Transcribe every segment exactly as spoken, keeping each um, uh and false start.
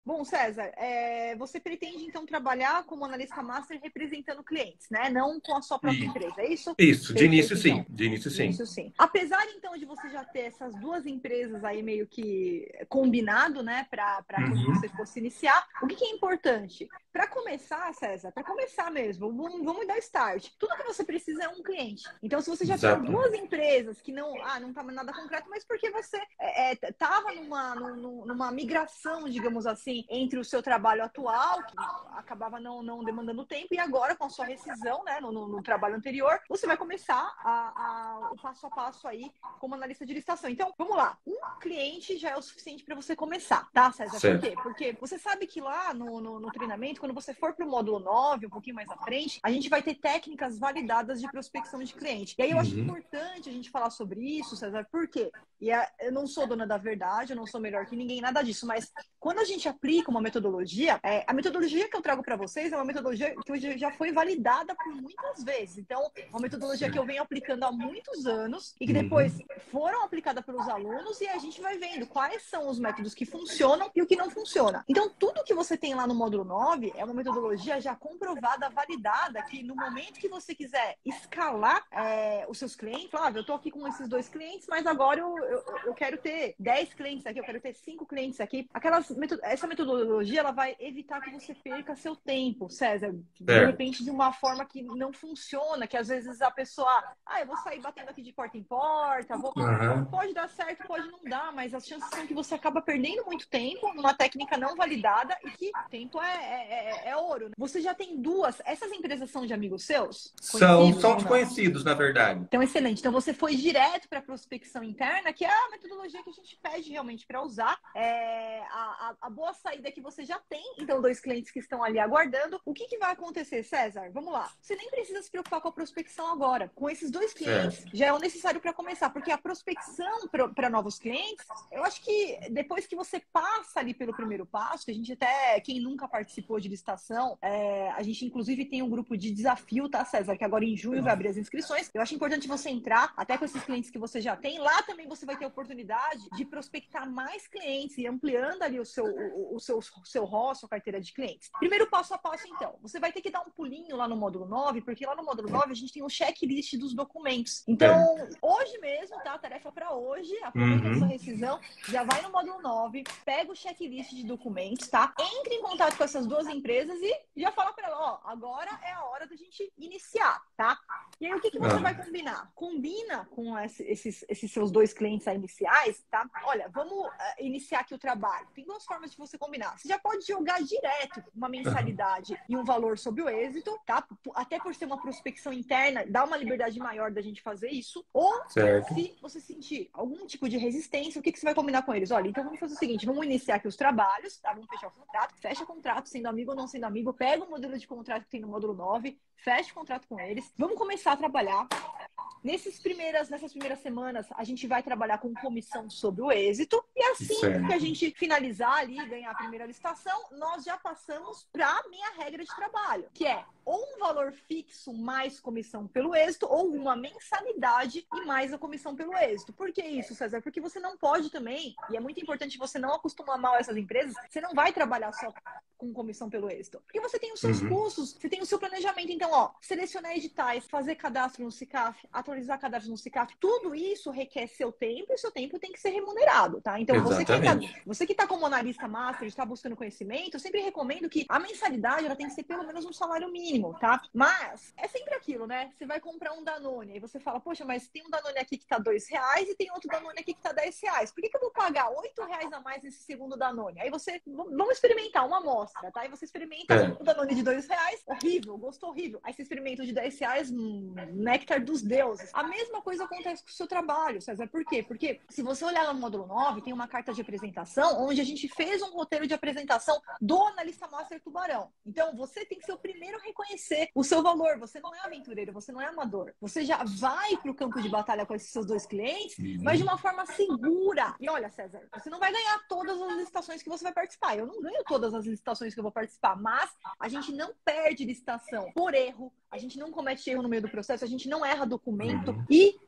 Bom, César, é, você pretende então trabalhar como analista master representando clientes, né? Não com a sua própria E empresa, é isso? isso, de início Perfeito, sim, então. de início De sim. início, sim. Apesar então de você já ter essas duas empresas aí meio que combinado, né, para para quando Uhum. você fosse iniciar, o que, que é importante? Para começar, César, para começar mesmo, vamos, vamos dar start. Tudo que você precisa é um cliente. Então, se você já tem Exato. duas empresas que não, ah, não estava nada concreto, mas porque você estava é, numa, numa, numa migração, digamos assim, entre o seu trabalho atual, que acabava não, não demandando tempo, e agora com a sua rescisão, né, no, no, no trabalho anterior, você vai começar a, a, o passo a passo aí como analista de licitação. Então, vamos lá. Um cliente já é o suficiente para você começar, tá, César? Por Certo. quê? Porque você sabe que lá no, no, no treinamento, quando você for para o módulo nove, um pouquinho mais à frente, a gente vai ter técnicas validadas de prospecção de cliente. E aí eu acho Uhum. importante a gente falar sobre isso, César, por quê? E a, eu não sou dona da verdade, eu não sou melhor que ninguém, nada disso, mas quando a gente aplica uma metodologia, é, a metodologia que eu trago para vocês é uma metodologia que hoje já foi validada por muitas vezes. Então, uma metodologia que eu venho aplicando há muitos anos e que depois Uhum. foram aplicadas pelos alunos e a gente vai vendo quais são os métodos que funcionam e o que não funciona. Então, tudo que você tem lá no módulo nove é uma metodologia já comprovada, validada, que no momento que você quiser escalar é, os seus clientes, ah, eu estou aqui com esses dois clientes, mas agora eu, eu, eu quero ter dez clientes aqui, eu quero ter cinco clientes aqui. Aquelas, essa metodologia ela vai evitar que você perca seu tempo, César, de Certo. repente de uma forma que não funciona, que às vezes a pessoa, ah, eu vou sair batendo aqui de porta em porta, vou... Uhum. pode dar certo, pode não dar, mas as chances são que você acaba perdendo muito tempo numa técnica não validada e que tempo é, é, é, é ouro. Você já tem duas, essas empresas são de amigos seus? São, Conhecidos são ou não? desconhecidos, na verdade. Então, excelente. Então, você foi direto para a prospecção interna, que é a metodologia que a gente pede realmente para usar. É a, a, a boa saída que você já tem. Então, dois clientes que estão ali aguardando. O que, que vai acontecer, César? Vamos lá. Você nem precisa se preocupar com a prospecção agora. Com esses dois clientes, Certo. já é o necessário para começar. Porque a prospecção para novos clientes, eu acho que depois que você passa ali pelo primeiro passo, que a gente até, quem nunca participou de licitação, é, a gente inclusive tem um grupo de desafio, tá, César? Que agora em junho vai abrir as inscrições. Eu acho importante você entrar, até com esses clientes que você já tem. Lá também você vai ter a oportunidade de prospectar mais clientes e ampliando ali o seu, o, o seu, o seu R O S, sua carteira de clientes. Primeiro passo a passo, então. Você vai ter que dar um pulinho lá no módulo nove, porque lá no módulo nove a gente tem um checklist dos documentos. Então, Certo. hoje mesmo, tá? Tarefa para hoje. Aproveita a sua Uhum. rescisão, já vai no módulo nove, pega o checklist de documentos, tá? Entre em contato com essas duas empresas e já fala para ela, ó, agora é a hora da gente iniciar, tá? E aí, o que, que você vai Ah. combinar? Combina com esses, esses seus dois clientes iniciais, tá? Olha, vamos uh, iniciar aqui o trabalho. Tem duas formas de você combinar. Você já pode jogar direto uma mensalidade e um valor sobre o êxito, tá? Até por ser uma prospecção interna, dá uma liberdade maior da gente fazer isso. Ou, Certo. se você sentir algum tipo de resistência, o que, que você vai combinar com eles? Olha, então vamos fazer o seguinte, vamos iniciar aqui os trabalhos, tá? Vamos fechar o contrato, fecha o contrato, sendo amigo ou não sendo amigo, pega o modelo de contrato que tem no módulo nove, fecha o contrato com eles, vamos começar a trabalhar. Nesses primeiras, nessas primeiras semanas, a gente vai trabalhar com comissão sobre o êxito. E assim que a Certo. gente finalizar ali, ganhar a primeira licitação, nós já passamos para a minha regra de trabalho, que é ou um valor fixo mais comissão pelo êxito, ou uma mensalidade e mais a comissão pelo êxito. Por que isso, César? Porque você não pode também, e é muito importante você não acostumar mal essas empresas, você não vai trabalhar só com comissão pelo êxito. Porque você tem os seus Uhum. custos, você tem o seu planejamento. Então, ó, selecionar editais, fazer cadastro no SICAF, atualizar cadastro no SICAF, tudo isso requer seu tempo e seu tempo tem que ser remunerado, tá? Então, você que tá, Exatamente. você que tá como analista master, está buscando conhecimento, eu sempre recomendo que a mensalidade ela tem que ser pelo menos um salário mínimo, tá? Mas é sempre aquilo, né? Você vai comprar um Danone, aí você fala, poxa, mas tem um Danone aqui que tá dois reais e tem outro Danone aqui que tá dez reais. Por que, que eu vou pagar oito reais a mais nesse segundo Danone? Aí você, vamos experimentar uma amostra, tá? Aí você experimenta É. o Danone de dois reais, horrível, gosto horrível. Aí você experimenta o de dez reais, hum, néctar dos deuses. A mesma coisa acontece com o seu trabalho, César. Por quê? Porque se você olhar lá no módulo nove, tem uma carta de apresentação onde a gente fez um roteiro de apresentação do analista master tubarão. Então, você tem que ser o primeiro a reconhecer o seu valor. Você não é aventureiro, você não é amador. Você já vai para o campo de batalha com esses seus dois clientes, Uhum. mas de uma forma segura. E olha, César, você não vai ganhar todas as licitações que você vai participar. Eu não ganho todas as licitações que eu vou participar, mas a gente não perde licitação por erro, a gente não comete erro no meio do processo, a gente não erra documento Uhum. e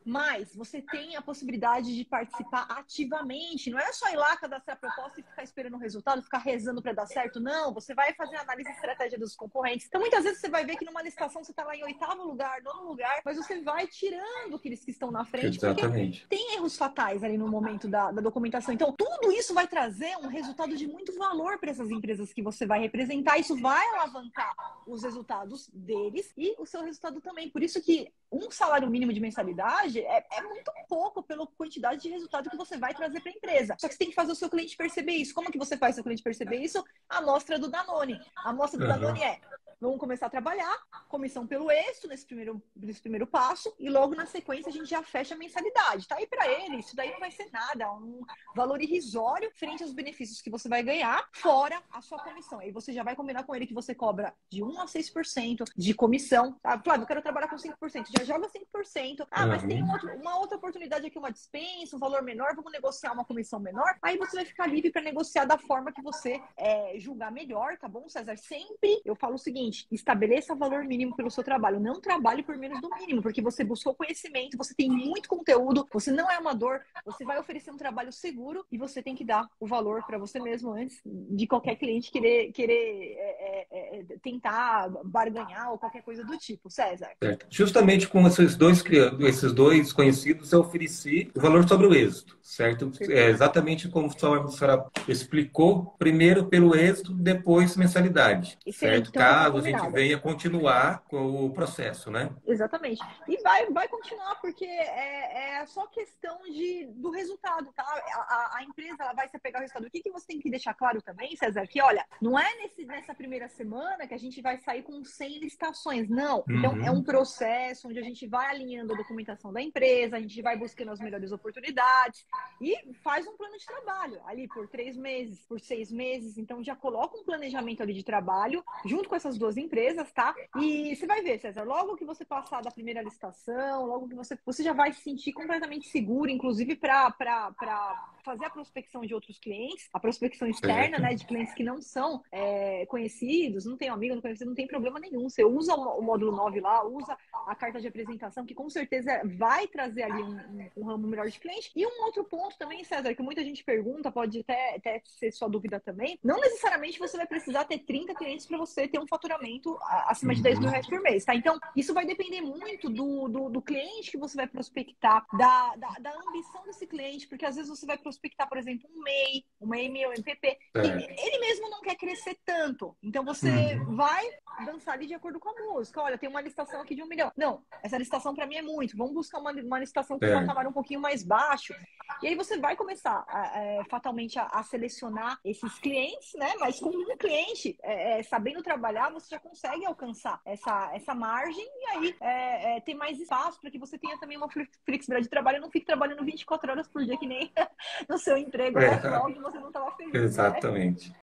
Mas você tem a possibilidade de participar ativamente. Não é só ir lá, cadastrar a proposta e ficar esperando o resultado, ficar rezando para dar certo. Não, você vai fazer análise de estratégia dos concorrentes. Então, muitas vezes você vai ver que numa licitação você está lá em oitavo lugar, nono lugar, mas você vai tirando aqueles que estão na frente, Exatamente. porque tem erros fatais ali no momento da, da documentação. Então, tudo isso vai trazer um resultado de muito valor para essas empresas que você vai representar. Isso vai alavancar os resultados deles e o seu resultado também. Por isso que um salário mínimo de mensalidade é, é muito pouco pela quantidade de resultado que você vai trazer para a empresa. Só que você tem que fazer o seu cliente perceber isso. Como que você faz o seu cliente perceber isso? A amostra do Danone. A amostra do uhum. Danone é: vamos começar a trabalhar, comissão pelo êxito nesse primeiro, nesse primeiro passo, e logo na sequência a gente já fecha a mensalidade. Tá aí para ele, isso daí não vai ser nada, um valor irrisório frente aos benefícios que você vai ganhar, fora a sua comissão. Aí você já vai combinar com ele que você cobra de um a seis por cento de comissão. Ah, Flávio, eu quero trabalhar com cinco por cento. Já joga cinco por cento. Ah, mas tem um outro, uma outra oportunidade aqui, uma dispensa, um valor menor, vamos negociar uma comissão menor. Aí você vai ficar livre para negociar da forma que você é, julgar melhor, tá bom, César? Sempre eu falo o seguinte: estabeleça valor mínimo pelo seu trabalho. Não trabalhe por menos do mínimo, porque você buscou conhecimento, você tem muito conteúdo, você não é amador, você vai oferecer um trabalho seguro e você tem que dar o valor para você mesmo antes de qualquer cliente querer, querer é, é, é, tentar barganhar ou qualquer coisa do tipo, César. Certo. Justamente com esses dois, esses dois conhecidos, eu ofereci o valor sobre o êxito, certo? É exatamente como a senhora explicou, primeiro pelo êxito, depois mensalidade, Excelente. certo? Então, caso a gente venha continuar com o processo, né? Exatamente. E vai, vai continuar, porque é, é só questão de, do resultado, tá? A, a, a empresa ela vai se apegar ao resultado. O que, que você tem que deixar claro também, César? Que, olha, não é nesse, nessa primeira semana que a gente vai sair com cem licitações, não. Então, uhum. é um processo onde a gente vai alinhando a documentação da empresa, a gente vai buscando as melhores oportunidades e faz um plano de trabalho ali por três meses, por seis meses. Então, já coloca um planejamento ali de trabalho junto com essas duas empresas, tá? E você vai ver, César, logo que você passar da primeira licitação, logo que você, você já vai se sentir completamente seguro, inclusive para fazer a prospecção de outros clientes, a prospecção externa, né, de clientes que não são é, conhecidos, não tem amigo, não conhecido, não tem problema nenhum. Você usa o, o módulo nove lá, usa a carta de apresentação, que com certeza vai trazer ali um, um, um ramo melhor de cliente. E um outro ponto também, César, que muita gente pergunta, pode até, até ser sua dúvida também, não necessariamente você vai precisar ter trinta clientes para você ter um faturamento acima de dez mil reais por mês, tá? Então, isso vai depender muito do, do, do cliente que você vai prospectar, da, da, da ambição desse cliente, porque às vezes você vai prospectar, por exemplo, um M E I, uma M E I ou M P P, que é. ele mesmo não quer crescer tanto. Então, você uhum. vai dançar ali de acordo com a música. Olha, tem uma licitação aqui de um milhão. Não, essa licitação para mim é muito. Vamos buscar uma, uma licitação com um patamar um pouquinho mais baixo. E aí você vai começar a, é, fatalmente a, a selecionar esses clientes, né? Mas com um cliente, é, é, sabendo trabalhar, você já consegue alcançar essa, essa margem e aí é, é, ter mais espaço para que você tenha também uma flexibilidade de trabalho e não fique trabalhando vinte e quatro horas por dia, que nem no seu emprego é. atual, que você não estava feliz. Exatamente. Né?